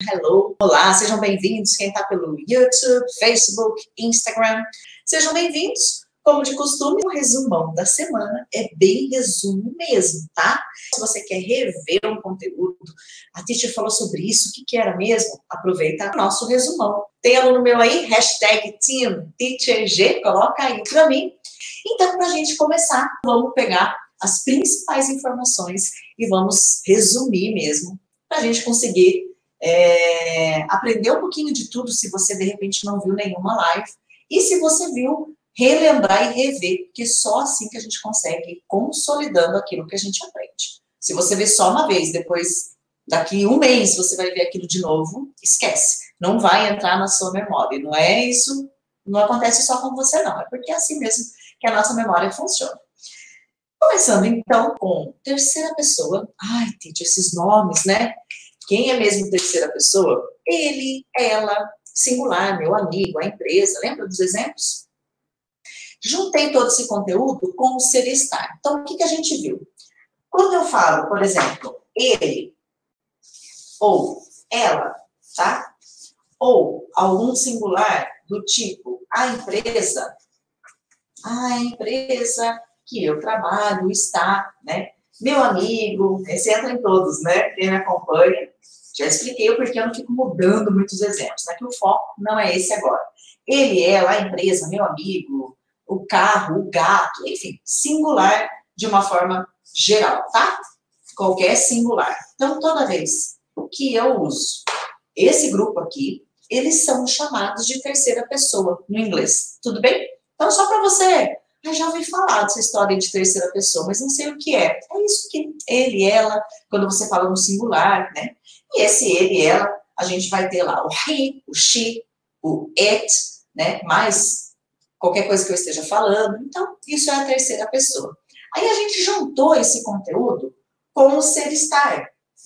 Hello, olá, sejam bem-vindos. Quem está pelo YouTube, Facebook, Instagram, sejam bem-vindos. Como de costume, o resumão da semana é bem resumo mesmo, tá? Se você quer rever um conteúdo, a teacher falou sobre isso, o que era mesmo? Aproveita o nosso resumão. Tem aluno meu aí, hashtag TeamTeacherG, coloca aí para mim. Então, para a gente começar, vamos pegar as principais informações e vamos resumir mesmo, para a gente conseguir aprender um pouquinho de tudo, se você de repente não viu nenhuma live, e se você viu, relembrar e rever, porque só assim que a gente consegue ir consolidando aquilo que a gente aprende. Se você vê só uma vez, depois, daqui um mês, você vai ver aquilo de novo, esquece. Não vai entrar na sua memória. Não é isso, não acontece só com você não, é porque é assim mesmo que a nossa memória funciona. Começando então com terceira pessoa. Ai, teacher, esses nomes, né? Quem é mesmo terceira pessoa? Ele, ela, singular, meu amigo, a empresa. Lembra dos exemplos? Juntei todo esse conteúdo com o ser e estar. Então, o que a gente viu? Quando eu falo, por exemplo, ele ou ela, tá? Ou algum singular do tipo a empresa que eu trabalho está, né? Meu amigo, esse entra em todos, né? Quem me acompanha, já expliquei o porquê eu não fico mudando muitos exemplos, né? Que o foco não é esse agora. Ele, ela, a empresa, meu amigo, o carro, o gato, enfim, singular de uma forma geral, tá? Qualquer singular. Então, toda vez que eu uso esse grupo aqui, eles são chamados de terceira pessoa no inglês, tudo bem? Então, só para você, eu já ouvi falar dessa história de terceira pessoa, mas não sei o que é. É isso que ele, ela, quando você fala no singular, né? E esse ele, ela, a gente vai ter lá o he, o she, o it, né? Mais qualquer coisa que eu esteja falando. Então, isso é a terceira pessoa. Aí a gente juntou esse conteúdo com o ser estar,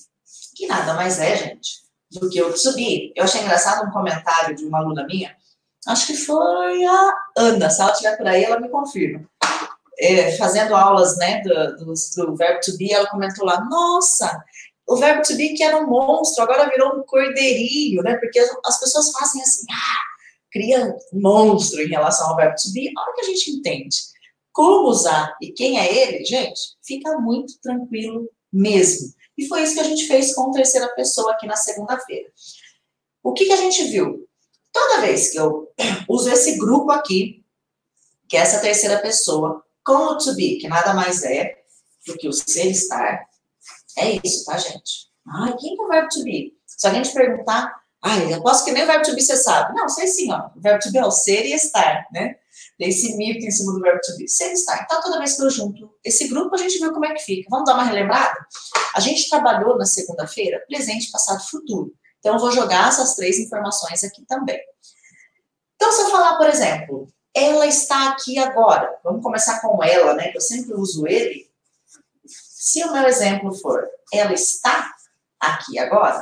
que nada mais é, gente, do que eu subir. Eu achei engraçado um comentário de uma aluna minha, acho que foi a Ana, se ela estiver por aí, ela me confirma. Fazendo aulas, né, do verbo to be, ela comentou lá, nossa, o verbo to be que era um monstro, agora virou um cordeirinho, né, porque as pessoas fazem assim, cria um monstro em relação ao verbo to be. A hora que a gente entende como usar e quem é ele, gente, fica muito tranquilo mesmo. E foi isso que a gente fez com a terceira pessoa aqui na segunda-feira. O que a gente viu? Toda vez que eu uso esse grupo aqui, que é essa terceira pessoa, com o to be, que nada mais é do que o ser estar, é isso, tá, gente? Quem que é o verbo to be? Se alguém te perguntar, eu aposto que nem o verbo to be você sabe. Não, sei sim, ó. O verbo to be é o ser e estar, né? Tem esse mito em cima do verbo to be. Ser e estar. Então, toda vez que eu junto esse grupo, a gente viu como é que fica. Vamos dar uma relembrada? A gente trabalhou na segunda-feira presente, passado e futuro. Então, eu vou jogar essas três informações aqui também. Então, se eu falar, por exemplo, ela está aqui agora. Vamos começar com ela, né? Que eu sempre uso ele. Se o meu exemplo for, ela está aqui agora,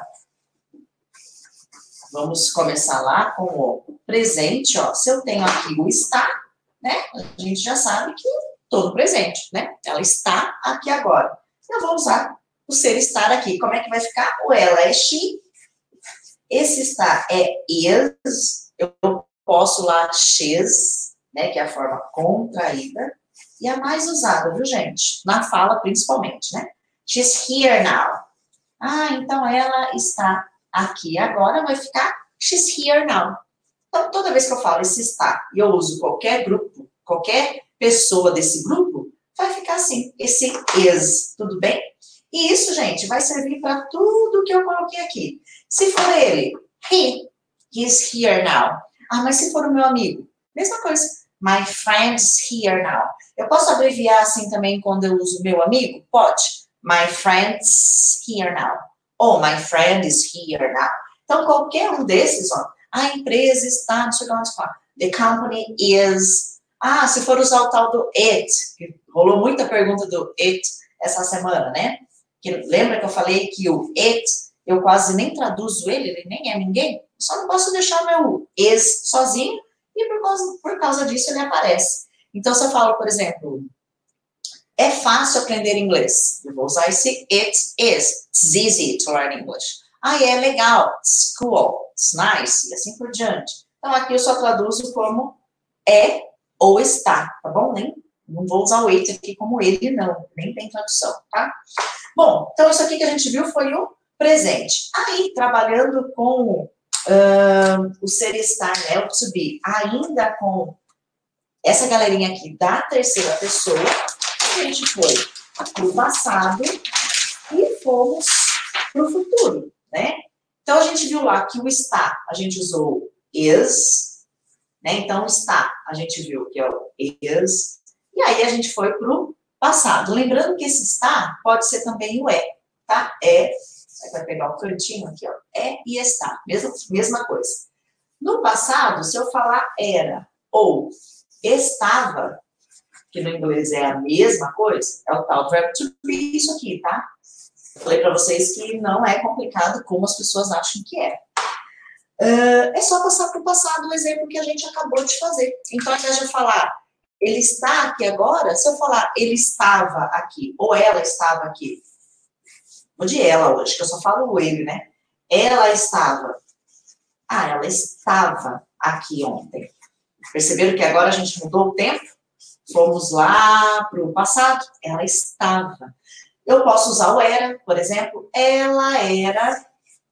vamos começar lá com o presente, ó. Se eu tenho aqui o está, né? A gente já sabe que todo presente, né? Ela está aqui agora. Eu vou usar o ser estar aqui. Como é que vai ficar? O ela é she. Esse está é is. Eu posso lá she's, né? Que é a forma contraída. E a mais usada, viu, gente? Na fala, principalmente, né? She's here now. Então ela está aqui agora, vai ficar she's here now. Então, toda vez que eu falo esse está e eu uso qualquer grupo, qualquer pessoa desse grupo, vai ficar assim, esse is, tudo bem? E isso, gente, vai servir para tudo que eu coloquei aqui. Se for ele, he's here now. Mas se for o meu amigo, mesma coisa. My friend's here now. Eu posso abreviar assim também quando eu uso meu amigo? Pode. My friend's here now. Ou my friend is here now. Então, qualquer um desses, ó, a empresa está, não sei o que lá, the company is. Se for usar o tal do it, que rolou muita pergunta do it essa semana, né? Lembra que eu falei que o it, eu quase nem traduzo ele nem é ninguém? Só não posso deixar o meu is sozinho e por causa disso ele aparece. Então, se eu falo, por exemplo, é fácil aprender inglês. Eu vou usar esse it is. It's easy to learn English. Ah, é legal. It's cool. It's nice. E assim por diante. Então, aqui eu só traduzo como é ou está, tá bom? Não vou usar o it aqui como ele, não. Nem tem tradução, tá? Bom, então isso aqui que a gente viu foi o presente. Aí, trabalhando com o ser estar, né? O to be. Ainda com essa galerinha aqui da terceira pessoa, a gente foi para o passado e fomos para o futuro, né? Então, a gente viu lá que o está, a gente usou is, né? Então, está, a gente viu que é o is, e aí a gente foi para o passado. Lembrando que esse está pode ser também o é, tá? É, você vai pegar o cantinho aqui, ó, é e está, mesma coisa. No passado, se eu falar era ou estava, que no inglês é a mesma coisa, é o tal verbo to be, isso aqui, tá? Falei para vocês que não é complicado como as pessoas acham que é. É só passar para o passado o exemplo que a gente acabou de fazer. Então, ao invés de eu falar ele está aqui agora, se eu falar ele estava aqui, ou ela estava aqui, vou de ela hoje, que eu só falo o ele, né? Ela estava. Ah, ela estava aqui ontem. Perceberam que agora a gente mudou o tempo? Fomos lá para o passado. Ela estava. Eu posso usar o era, por exemplo. Ela era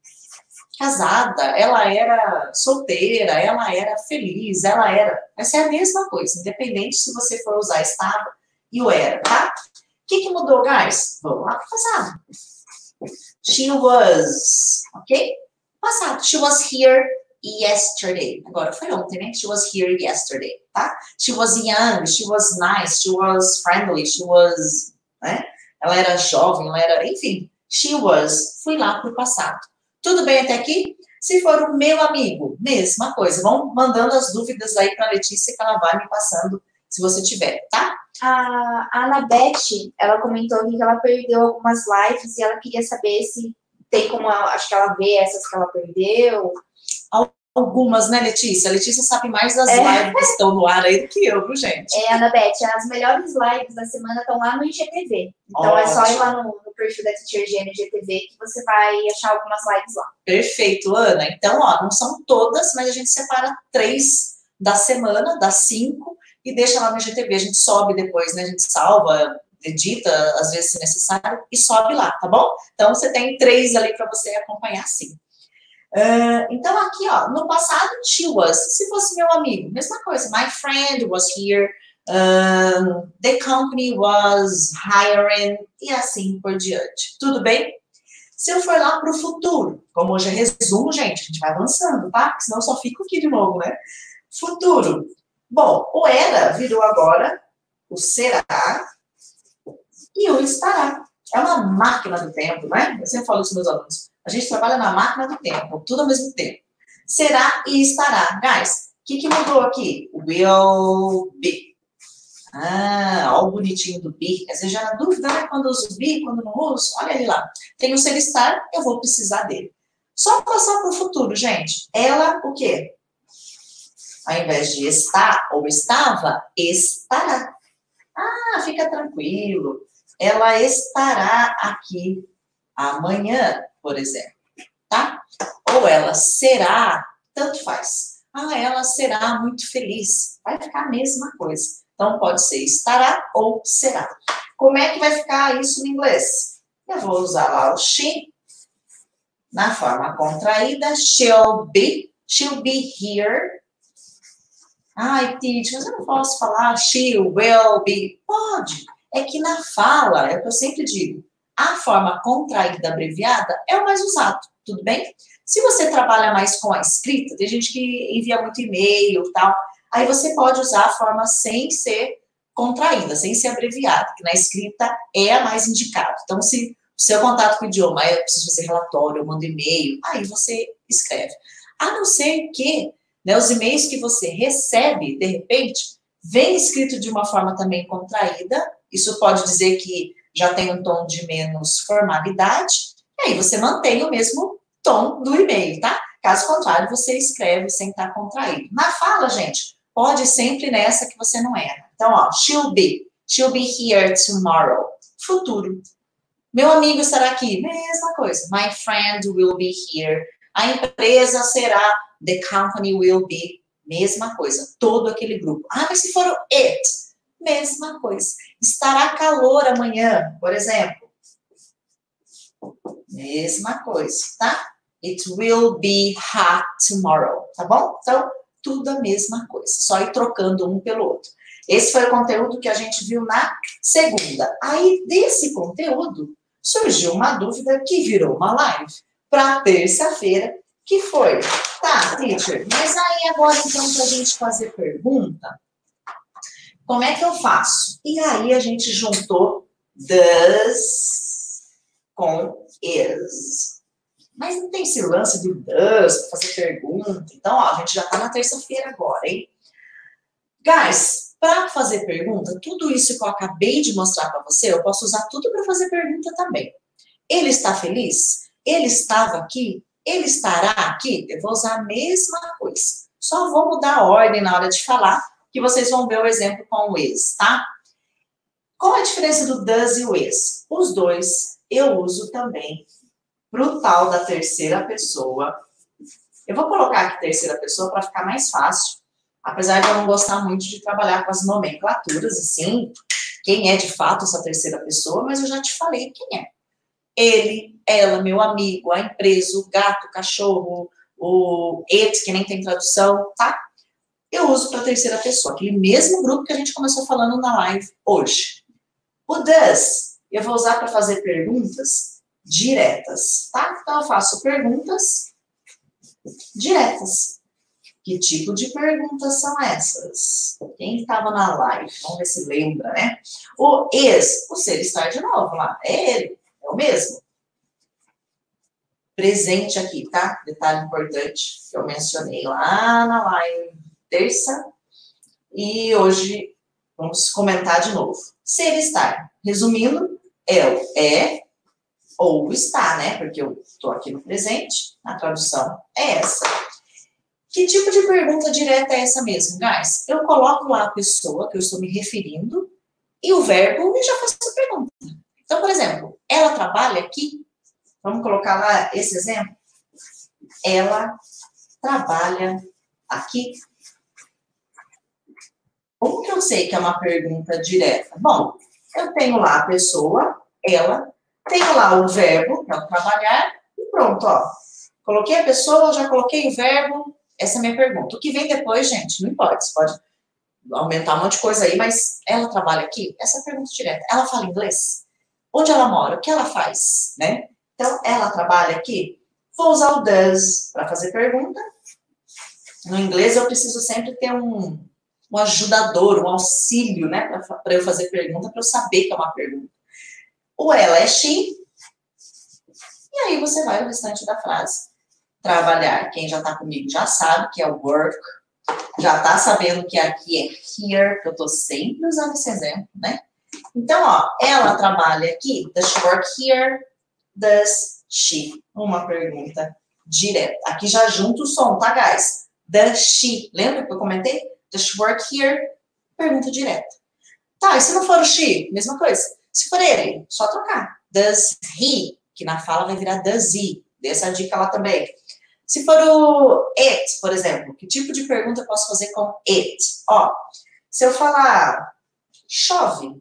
casada, ela era solteira, ela era feliz, ela era... Vai ser a mesma coisa, independente se você for usar estava e o era, tá? O que mudou, guys? Vamos lá para o passado. She was, ok? Passado. She was here yesterday. Agora foi ontem, né? She was here yesterday, tá? She was young, she was nice, she was friendly, she was, né? Ela era jovem, ela era, enfim. She was, fui lá pro passado. Tudo bem até aqui? Se for o meu amigo, mesma coisa. Vão mandando as dúvidas aí pra Letícia que ela vai me passando, se você tiver, tá? A Anabeth, ela comentou aqui que ela perdeu algumas lives e ela queria saber se tem como, acho que ela vê essas que ela perdeu. Algumas, né, Letícia? A Letícia sabe mais das lives que estão no ar aí do que eu, viu, gente? Anabeth, as melhores lives da semana estão lá no IGTV. Então, é só ir lá no perfil da Teacher G no IGTV que você vai achar algumas lives lá. Perfeito, Ana. Então, ó, não são todas, mas a gente separa 3 da semana, das 5, e deixa lá no IGTV. A gente sobe depois, né? A gente salva, edita, às vezes se necessário, e sobe lá, tá bom? Então, você tem 3 ali para você acompanhar, sim. Então, aqui, ó, no passado, she was. Se fosse meu amigo, mesma coisa. My friend was here. The company was hiring. E assim por diante. Tudo bem? Se eu for lá para o futuro, como hoje é resumo, gente, a gente vai avançando, tá? Porque senão eu só fico aqui de novo, né? Futuro. Bom, o era virou agora o será e o estará. É uma máquina do tempo, né? Eu sempre falo isso para os meus alunos. A gente trabalha na máquina do tempo, tudo ao mesmo tempo. Será e estará. Guys, o que mudou aqui? Will be. Ah, olha o bonitinho do be. Às vezes já na dúvida, né? Quando uso be, quando não uso. Olha ele lá. Tem o ser estar, eu vou precisar dele. Só passar para o futuro, gente. Ela, o quê? Ao invés de estar ou estava, estará. Ah, fica tranquilo. Ela estará aqui amanhã, por exemplo, tá? Ou ela será, tanto faz. Ah, ela será muito feliz. Vai ficar a mesma coisa. Então, pode ser estará ou será. Como é que vai ficar isso no inglês? Eu vou usar lá o she, na forma contraída, she'll be here. Ai, teacher, mas eu não posso falar she will be. Pode. É que na fala, é o que eu sempre digo, a forma contraída abreviada é o mais usado, tudo bem? Se você trabalha mais com a escrita, tem gente que envia muito e-mail e tal, aí você pode usar a forma sem ser contraída, sem ser abreviada, que na escrita é a mais indicada. Então, se o seu contato com o idioma é, eu preciso fazer relatório, eu mando e-mail, aí você escreve. A não ser que, né, os e-mails que você recebe, de repente, vem escrito de uma forma também contraída, isso pode dizer que já tem um tom de menos formalidade, e aí você mantém o mesmo tom do e-mail, tá? Caso contrário, você escreve sem estar contraído. Na fala, gente, pode ir sempre nessa que você não erra. Então, ó, she'll be here tomorrow. Futuro. Meu amigo estará aqui. Mesma coisa. My friend will be here. A empresa será. The company will be. Mesma coisa. Todo aquele grupo. Ah, mas se for o it? Mesma coisa. Estará calor amanhã, por exemplo. Mesma coisa, tá? It will be hot tomorrow, tá bom? Então, tudo a mesma coisa. Só ir trocando um pelo outro. Esse foi o conteúdo que a gente viu na segunda. Aí, desse conteúdo, surgiu uma dúvida que virou uma live para terça-feira, que foi, tá, teacher, mas aí agora então para a gente fazer pergunta, como é que eu faço? E aí a gente juntou does com is. Mas não tem esse lance do does para fazer pergunta. Então, ó, a gente já tá na terça-feira agora, hein? Guys, para fazer pergunta, tudo isso que eu acabei de mostrar para você, eu posso usar tudo para fazer pergunta também. Ele está feliz? Ele estava aqui? Ele estará aqui? Eu vou usar a mesma coisa. Só vou mudar a ordem na hora de falar, que vocês vão ver o exemplo com o is, tá? Qual a diferença do does e o is? Os dois eu uso também para o tal da terceira pessoa. Eu vou colocar aqui terceira pessoa para ficar mais fácil. Apesar de eu não gostar muito de trabalhar com as nomenclaturas, e sim, quem é de fato essa terceira pessoa, mas eu já te falei quem é. Ele, ela, meu amigo, a empresa, o gato, o cachorro, o it, que nem tem tradução, tá? Eu uso para terceira pessoa, aquele mesmo grupo que a gente começou falando na live hoje. O does, eu vou usar para fazer perguntas diretas, tá? Então, eu faço perguntas diretas. Que tipo de perguntas são essas? Quem estava na live? Vamos ver se lembra, né? O is, o ser estar de novo lá. É ele, é o mesmo. Presente aqui, tá? Detalhe importante que eu mencionei lá na live terça. E hoje vamos comentar de novo. Ser estar. Resumindo, é ou está, né? Porque eu estou aqui no presente. A tradução é essa. Que tipo de pergunta direta é essa mesmo, guys? Eu coloco lá a pessoa que eu estou me referindo e o verbo e já faço a pergunta. Então, por exemplo, ela trabalha aqui? Vamos colocar lá esse exemplo? Ela trabalha aqui? Como que eu sei que é uma pergunta direta? Bom, eu tenho lá a pessoa, ela, tenho lá o verbo, que é o trabalhar, e pronto, ó. Coloquei a pessoa, já coloquei o verbo. Essa é a minha pergunta. O que vem depois, gente, não importa. Você pode aumentar um monte de coisa aí, mas ela trabalha aqui? Essa é a pergunta direta. Ela fala inglês? Onde ela mora? O que ela faz? Né? Então, ela trabalha aqui? Vou usar o does para fazer pergunta. No inglês, eu preciso sempre ter um ajudador, um auxílio, né? Para eu fazer pergunta, para eu saber que é uma pergunta. O ela é she. E aí, você vai o restante da frase. Trabalhar, quem já está comigo já sabe que é o work, já está sabendo que aqui é here, que eu estou sempre usando esse exemplo, né? Então, ó, ela trabalha aqui, does she work here? Does she? Uma pergunta direta. Aqui já junto o som, tá, guys? Does she? Lembra que eu comentei? Does she work here? Pergunta direta. Tá, e se não for o she? Mesma coisa. Se for ele, só trocar. Does he? Que na fala vai virar does he. Dê essa dica lá também. Se for o it, por exemplo, que tipo de pergunta eu posso fazer com it? Ó, se eu falar chove,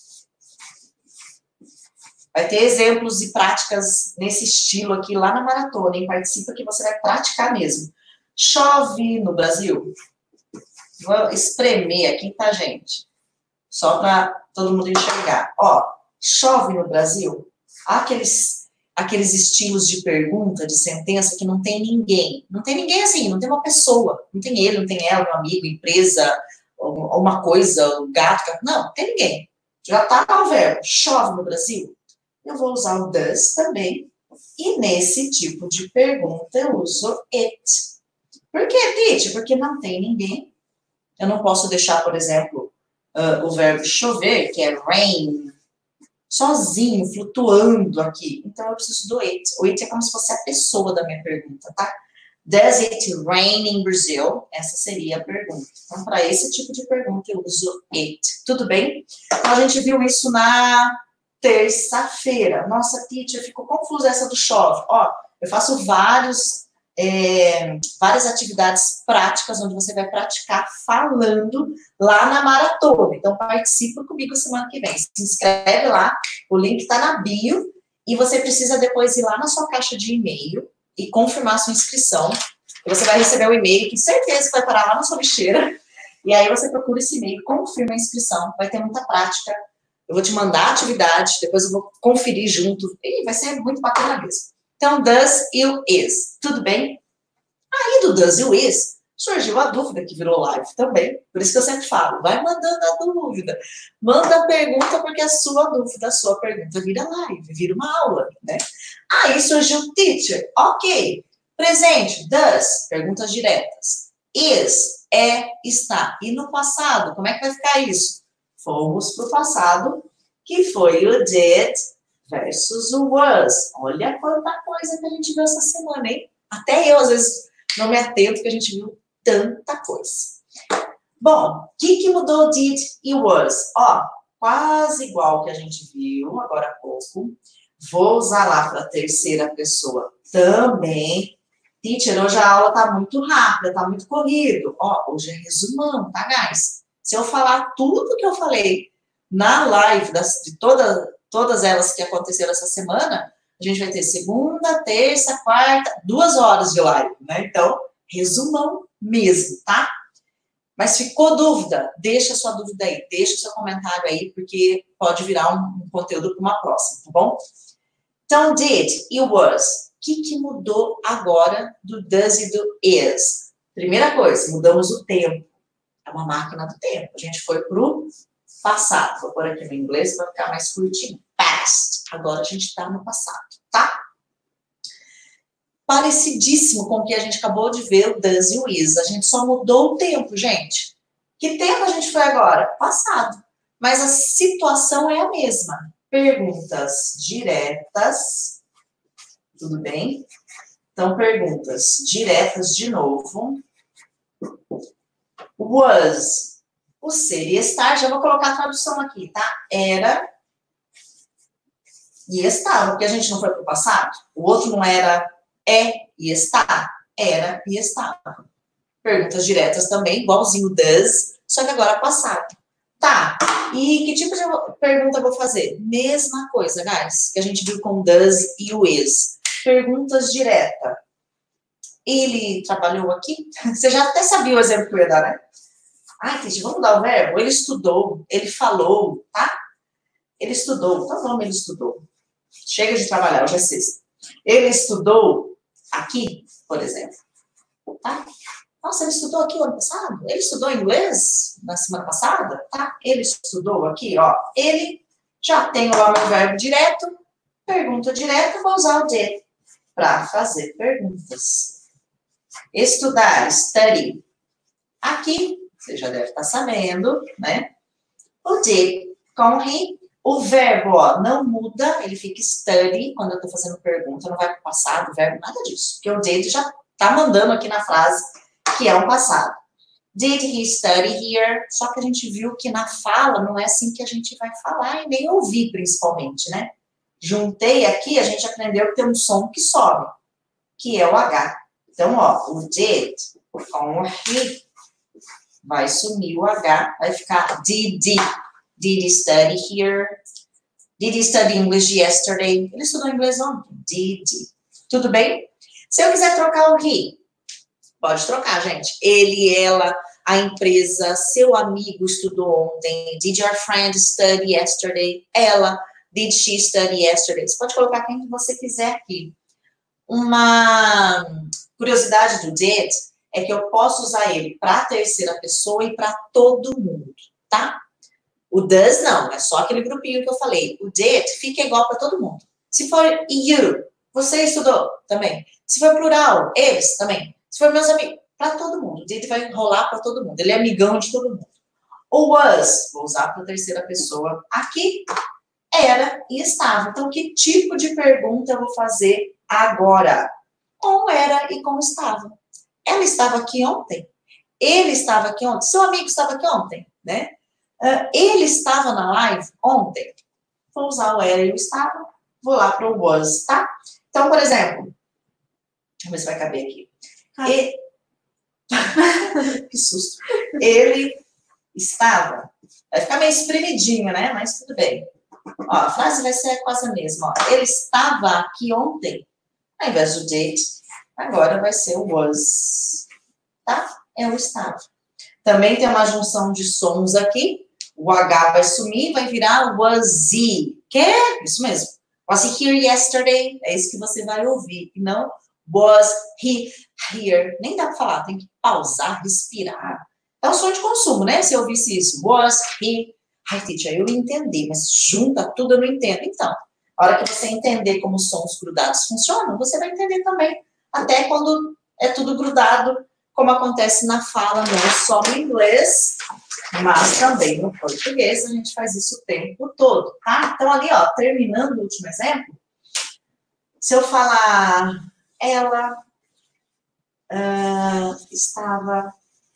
vai ter exemplos e práticas nesse estilo aqui lá na maratona, hein? Participa que você vai praticar mesmo. Chove no Brasil? Vou espremer aqui, tá, gente? Só para todo mundo enxergar. Ó, chove no Brasil? Há aqueles estilos de pergunta, de sentença que não tem ninguém. Não tem ninguém assim, não tem uma pessoa. Não tem ele, não tem ela, meu amigo, empresa, uma coisa, um gato. Não, não tem ninguém. Já tá lá o verbo. Chove no Brasil? Eu vou usar o does também. E nesse tipo de pergunta eu uso it. Por que, Titi? Porque não tem ninguém. Eu não posso deixar, por exemplo, o verbo chover, que é rain, sozinho, flutuando aqui. Então, eu preciso do it. O it é como se fosse a pessoa da minha pergunta, tá? Does it rain in Brazil? Essa seria a pergunta. Então, para esse tipo de pergunta, eu uso it. Tudo bem? Então, a gente viu isso na terça-feira. Nossa, teacher, ficou confusa essa do chove. Ó, eu faço várias atividades práticas, onde você vai praticar falando lá na maratona. Então, participa comigo semana que vem. Se inscreve lá, o link está na bio, e você precisa depois ir lá na sua caixa de e-mail e confirmar a sua inscrição. E você vai receber o e-mail, que certeza que vai parar lá na sua lixeira. E aí você procura esse e-mail, confirma a inscrição, vai ter muita prática. Eu vou te mandar a atividade, depois eu vou conferir junto. E vai ser muito bacana mesmo. Então, does, you, is. Tudo bem? Aí do does, you, is, surgiu a dúvida que virou live também. Por isso que eu sempre falo, vai mandando a dúvida. Manda a pergunta, porque a sua dúvida, a sua pergunta vira live, vira uma aula, né? Aí surgiu teacher. Ok. Presente, does, perguntas diretas. Is, é, está. E no passado, como é que vai ficar isso? Fomos para o passado, que foi o did versus o was. Olha quanta coisa que a gente viu essa semana, hein? Até eu, às vezes, não me atento que a gente viu tanta coisa. Bom, o que mudou did e was? Ó, quase igual que a gente viu agora há pouco. Vou usar lá para a terceira pessoa também. Teacher, hoje a aula tá muito rápida, tá muito corrido. Ó, hoje é resumão, tá, guys? Se eu falar tudo que eu falei na live de todas elas que aconteceram essa semana, a gente vai ter segunda, terça, quarta, 2 horas de live, né? Então, resumão mesmo, tá? Mas ficou dúvida? Deixa a sua dúvida aí, deixa o seu comentário aí, porque pode virar um conteúdo para uma próxima, tá bom? Então, did e was. O que mudou agora do does e do is? Primeira coisa, mudamos o tempo. É uma máquina do tempo. A gente foi para o passado. Vou pôr aqui no inglês para ficar mais curtinho. Past. Agora a gente está no passado, tá? Parecidíssimo com o que a gente acabou de ver, o does e o is. A gente só mudou o tempo, gente. Que tempo a gente foi agora? Passado. Mas a situação é a mesma. Perguntas diretas. Tudo bem? Então, perguntas diretas de novo. Was. O ser e estar. Já vou colocar a tradução aqui, tá? Era e estava, porque a gente não foi para o passado. O outro não era e está. Era e estava. Perguntas diretas também, igualzinho does, só que agora passado. Tá. E que tipo de pergunta eu vou fazer? Mesma coisa, guys, que a gente viu com does e o is. Perguntas diretas. Ele trabalhou aqui? Você já até sabia o exemplo que eu ia dar, né? Ai, Titi, vamos dar o verbo? Ele estudou, ele falou, tá? Ele estudou, tá o nome, ele estudou. Chega de trabalhar, hoje é sexta. Ele estudou aqui, por exemplo. Tá? Nossa, ele estudou aqui o ano passado? Ele estudou inglês na semana passada? Tá? Ele estudou aqui, ó. Ele já tem lá o meu verbo direto, pergunta direta, vou usar o did para fazer perguntas. Estudar, study. Aqui, você já deve estar sabendo, né? O did com he. O verbo, ó, não muda, ele fica study quando eu estou fazendo pergunta, não vai para o passado, o verbo, nada disso. Porque o did já está mandando aqui na frase que é um passado. Did he study here? Só que a gente viu que na fala não é assim que a gente vai falar e nem ouvir, principalmente, né? Juntei aqui, a gente aprendeu que tem um som que sobe, que é o H. Então, ó, o did com o he vai sumir o H, vai ficar did he study here? Did he study English yesterday? Ele estudou inglês ontem. Did. Tudo bem? Se eu quiser trocar o he, pode trocar, gente. Ele, ela, a empresa, seu amigo estudou ontem. Did your friend study yesterday? Ela. Did she study yesterday? Você pode colocar quem você quiser aqui. Uma curiosidade do did é que eu posso usar ele para a terceira pessoa e para todo mundo, tá? O does não, é só aquele grupinho que eu falei. O did fica igual para todo mundo. Se for you, você estudou também. Se for plural, eles também. Se for meus amigos, para todo mundo. O did vai rolar para todo mundo. Ele é amigão de todo mundo. O was, vou usar para a terceira pessoa aqui, era e estava. Então, que tipo de pergunta eu vou fazer agora? Como era e como estava? Ela estava aqui ontem? Ele estava aqui ontem? Seu amigo estava aqui ontem, né? Ele estava na live ontem? vou usar o era e o estava, vou lá para o was, tá? Então, por exemplo, deixa eu ver se vai caber aqui. Que susto. Ele estava, vai ficar meio espremidinho, né? Mas tudo bem. Ó, a frase vai ser quase a mesma. Ó. Ele estava aqui ontem. Ao invés do did, agora vai ser o was. Tá? É o estava. Também tem uma junção de sons aqui. O H vai sumir, vai virar was he. Que é isso mesmo. Was he here yesterday? É isso que você vai ouvir. E não was he here. Nem dá para falar, tem que pausar, respirar. É um som de consumo, né? Se eu ouvisse isso. Was he... Ai, teacher, eu entendi, mas junta tudo eu não entendo. Então, a hora que você entender como os sons grudados funcionam, você vai entender também. Até quando é tudo grudado, como acontece na fala, não só no inglês, mas também no português, a gente faz isso o tempo todo, tá? Então, ali, ó, terminando o último exemplo, se eu falar, ela estava,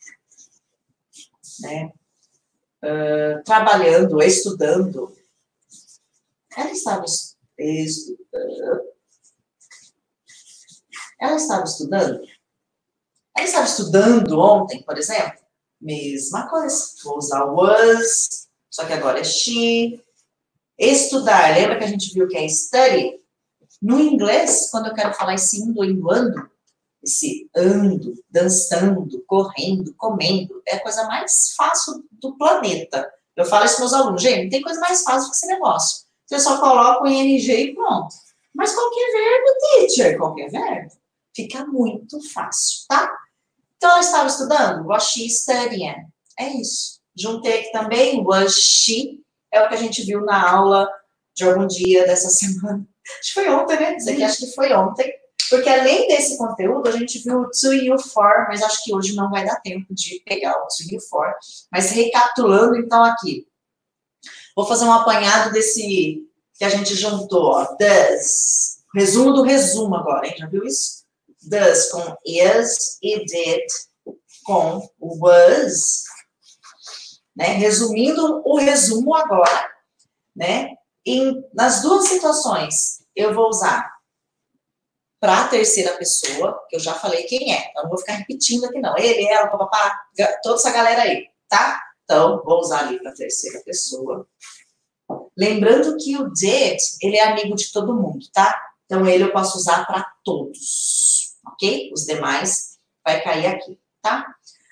né, trabalhando, estudando, ela estava estudando, ela estava estudando, ela estava estudando ontem, por exemplo, mesma coisa, vou usar was, só que agora é she. Estudar, lembra que a gente viu que é study? No inglês, quando eu quero falar esse indo, ando, esse ando, dançando, correndo, comendo, é a coisa mais fácil do planeta. Eu falo isso para meus alunos, gente, não tem coisa mais fácil que esse negócio. Você só coloca o ing e pronto. Mas qualquer verbo, teacher, qualquer verbo, fica muito fácil, tá? Então, ela estava estudando? Was she studying? É isso. Juntei aqui também, was she, é o que a gente viu na aula de algum dia dessa semana. Acho que foi ontem, né? Isso aqui acho que foi ontem. Porque além desse conteúdo, a gente viu o to e o for, mas acho que hoje não vai dar tempo de pegar o to e o for. Mas recapitulando, então, aqui. Vou fazer um apanhado desse que a gente juntou, ó. Does. Resumo do resumo agora, hein? Já viu isso? Does com is e did com was. Né? Resumindo o resumo agora, né? Nas duas situações, eu vou usar para a terceira pessoa, que eu já falei quem é. Eu não vou ficar repetindo aqui, não. Ele, ela, papapá, toda essa galera aí, tá? Então, vou usar ali para a terceira pessoa. Lembrando que o did, ele é amigo de todo mundo, tá? Então, ele eu posso usar para todos, ok? Os demais vai cair aqui, tá?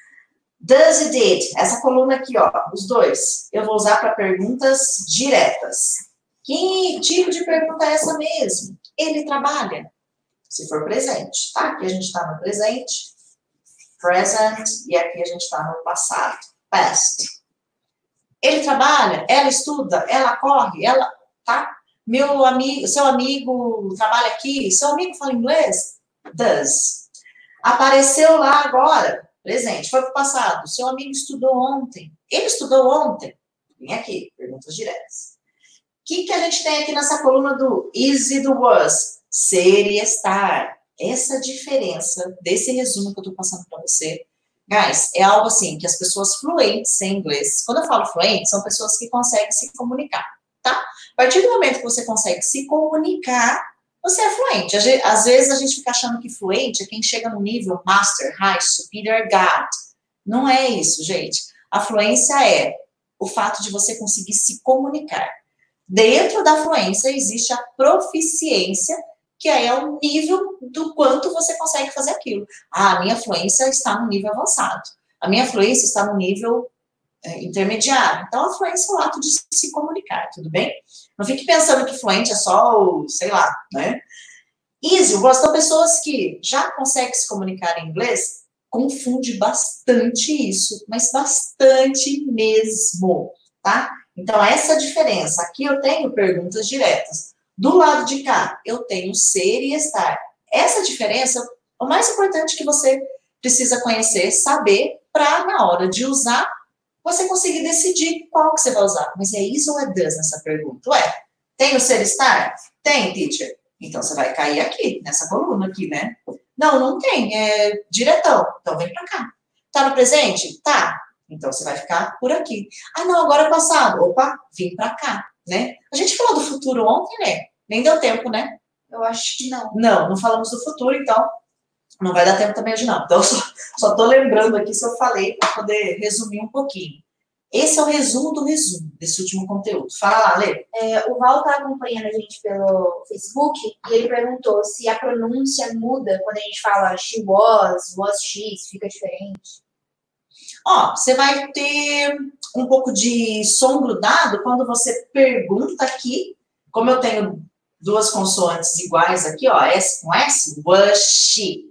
Does e did, essa coluna aqui, ó, os dois, eu vou usar para perguntas diretas. Que tipo de pergunta é essa mesmo? Ele trabalha? Se for presente, tá? Aqui a gente está no presente, present, e aqui a gente está no passado, past. Ele trabalha, ela estuda, ela corre, ela, tá? Meu amigo, seu amigo trabalha aqui, seu amigo fala inglês? Does. Apareceu lá agora, presente, foi para o passado, seu amigo estudou ontem, ele estudou ontem? Vem aqui, perguntas diretas. O que a gente tem aqui nessa coluna do is e do was? Ser e estar. Essa diferença desse resumo que eu estou passando para você, guys, é algo assim que as pessoas fluentes em inglês, quando eu falo fluente, são pessoas que conseguem se comunicar, tá? A partir do momento que você consegue se comunicar, você é fluente. Às vezes a gente fica achando que fluente é quem chega no nível master, high, superior, god. Não é isso, gente. A fluência é o fato de você conseguir se comunicar. Dentro da fluência existe a proficiência, que aí é o nível do quanto você consegue fazer aquilo. Ah, a minha fluência está no nível avançado. A minha fluência está no nível intermediário. Então, a fluência é o ato de se comunicar, tudo bem? Não fique pensando que fluente é só o, sei lá, né? Easy, eu gosto de pessoas que já conseguem se comunicar em inglês, confunde bastante isso, mas bastante mesmo, tá? Então, essa diferença. Aqui eu tenho perguntas diretas. Do lado de cá, eu tenho ser e estar. Essa diferença, o mais importante que você precisa conhecer, saber, para, na hora de usar, você conseguir decidir qual que você vai usar. Mas é is ou é does nessa pergunta? Ué, tem o ser e estar? Tem, teacher. Então, você vai cair aqui, nessa coluna aqui, né? Não, não tem, é diretão. Então, vem para cá. Tá no presente? Tá. Então, você vai ficar por aqui. Ah, não, agora é passado. Opa, vim para cá. né? A gente falou do futuro ontem, né? Nem deu tempo, né? Eu acho que não. Não falamos do futuro, então não vai dar tempo também hoje não. Então, só tô lembrando aqui se eu falei para poder resumir um pouquinho. Esse é o resumo do resumo desse último conteúdo. Fala lá, Lê. O Val tá acompanhando a gente pelo Facebook e ele perguntou se a pronúncia muda quando a gente fala she was she, se fica diferente. Ó, você vai ter um pouco de som grudado quando você pergunta aqui, como eu tenho duas consoantes iguais aqui, ó, S com S, was she.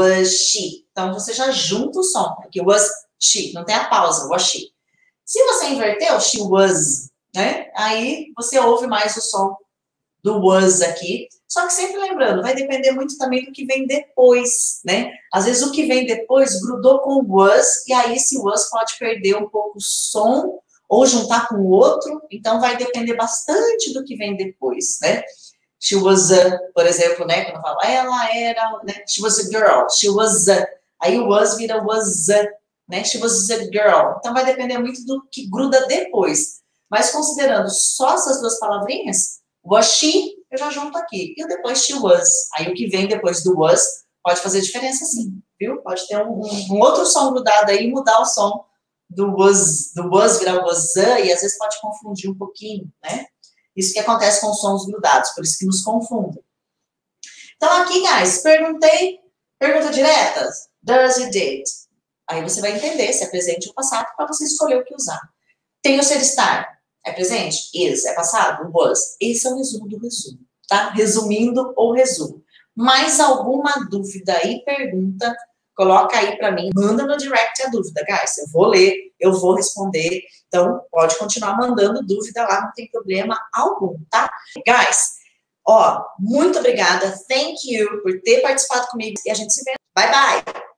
Então, você já junta o som, aqui, was she, não tem a pausa, was she. Se você inverteu, she was, né? Aí você ouve mais o som do was aqui. Só que sempre lembrando, vai depender muito também do que vem depois, né? Às vezes o que vem depois grudou com o was, e aí esse was pode perder um pouco o som, ou juntar com o outro, então vai depender bastante do que vem depois, né? She was a, por exemplo, né? Quando eu falo, ela era, né? She was a girl, she was a. Aí o was vira was a, né? She was a girl. Então vai depender muito do que gruda depois. Mas considerando só essas duas palavrinhas, was she, eu já junto aqui. E depois she was. Aí o que vem depois do was pode fazer diferença sim, viu? Pode ter um outro som grudado aí e mudar o som do was virar was a, e às vezes pode confundir um pouquinho, né? Isso que acontece com os sons grudados, por isso que nos confundem. Então aqui, guys, pergunta direta, does it did? Aí você vai entender se é presente ou passado para você escolher o que usar. Tem o ser estar, é presente? Is, é passado? Was. Esse é o resumo do resumo, tá? Resumindo ou resumo. Mais alguma dúvida aí, pergunta, coloca aí para mim, manda no direct a dúvida, guys. Eu vou ler, eu vou responder. Então, pode continuar mandando dúvida lá, não tem problema algum, tá? Guys, ó, muito obrigada, thank you por ter participado comigo e a gente se vê. Bye, bye!